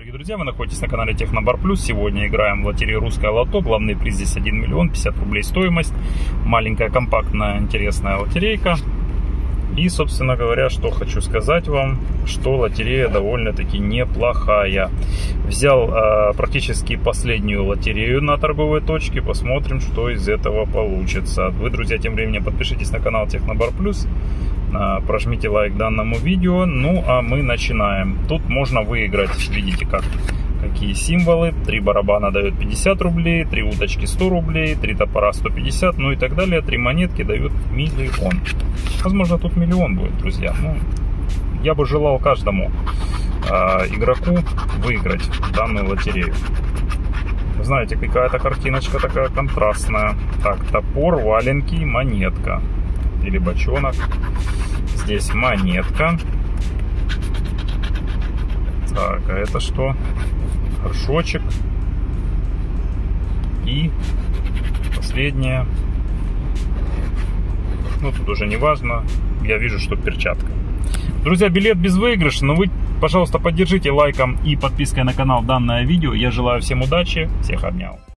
Дорогие друзья, вы находитесь на канале Технобар Плюс. Сегодня играем в лотерею «Русское лото». Главный приз здесь 1 миллион 50 рублей стоимость. Маленькая, компактная, интересная лотерейка. И, собственно говоря, что хочу сказать вам, что лотерея довольно-таки неплохая. Взял практически последнюю лотерею на торговой точке. Посмотрим, что из этого получится. Вы, друзья, тем временем подпишитесь на канал Технобар Плюс. Прожмите лайк данному видео. Ну, а мы начинаем. Тут можно выиграть, видите, какие символы. 3 барабана дают 50 рублей, 3 уточки 100 рублей, 3 топора 150, ну и так далее. 3 монетки дают миллион. Возможно, тут миллион будет, друзья. Ну, я бы желал каждому игроку выиграть данную лотерею. Знаете, какая-то картиночка такая контрастная. Так, топор, валенки, монетка. Или бочонок. Здесь монетка. Так, а это что? Горшочек. И последнее. Ну, тут уже не важно. Я вижу, что перчатка. Друзья, билет безвыигрыш. Но вы, пожалуйста, поддержите лайком и подпиской на канал данное видео. Я желаю всем удачи. Всех обнял.